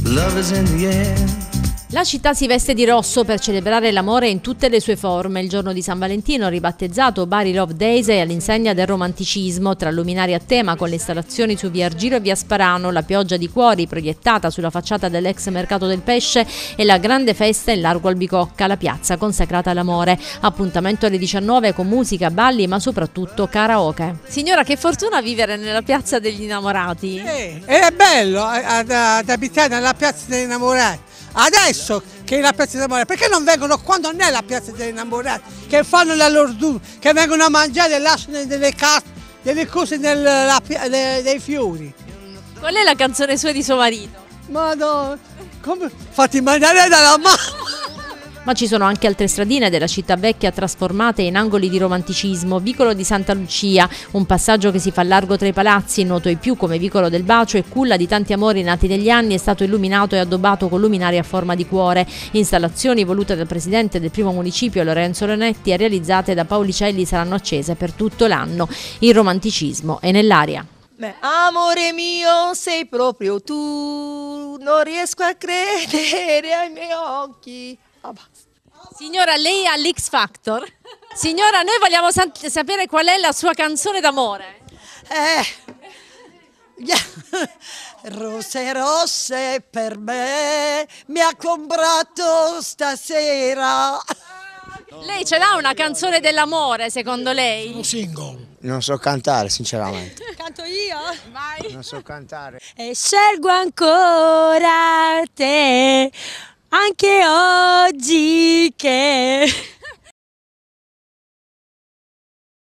Love is in the air. La città si veste di rosso per celebrare l'amore in tutte le sue forme. Il giorno di San Valentino, ribattezzato Bari Love Days, è all'insegna del romanticismo, tra luminari a tema con le installazioni su via Argiro e via Sparano, la pioggia di cuori proiettata sulla facciata dell'ex mercato del pesce e la grande festa in largo Albicocca, la piazza consacrata all'amore. Appuntamento alle 19 con musica, balli ma soprattutto karaoke. Signora, che fortuna vivere nella piazza degli innamorati. È bello ad abitare nella piazza degli innamorati. Adesso che è la piazza degli innamorati, perché non vengono quando non è la piazza degli innamorati, che fanno la loro dura, che vengono a mangiare e lasciano delle cose dei fiori. Qual è la canzone sua di suo marito? Madonna, come fatti mangiare dalla mamma! Ma ci sono anche altre stradine della città vecchia trasformate in angoli di romanticismo. Vicolo di Santa Lucia, un passaggio che si fa largo tra i palazzi, noto ai più come Vicolo del Bacio e culla di tanti amori nati negli anni, è stato illuminato e addobbato con luminari a forma di cuore. Installazioni volute dal presidente del primo municipio Lorenzo Leonetti e realizzate da Paolicelli saranno accese per tutto l'anno. Il romanticismo è nell'aria. Amore mio, sei proprio tu, non riesco a credere ai miei occhi. Signora, lei ha l'X Factor. Signora, noi vogliamo sapere qual è la sua canzone d'amore. Rose rosse per me mi ha comprato stasera. Lei ce l'ha una canzone dell'amore, secondo lei? Un single. Non so cantare, sinceramente. Canto io? Vai. Non so cantare. E scelgo ancora te, anche oggi che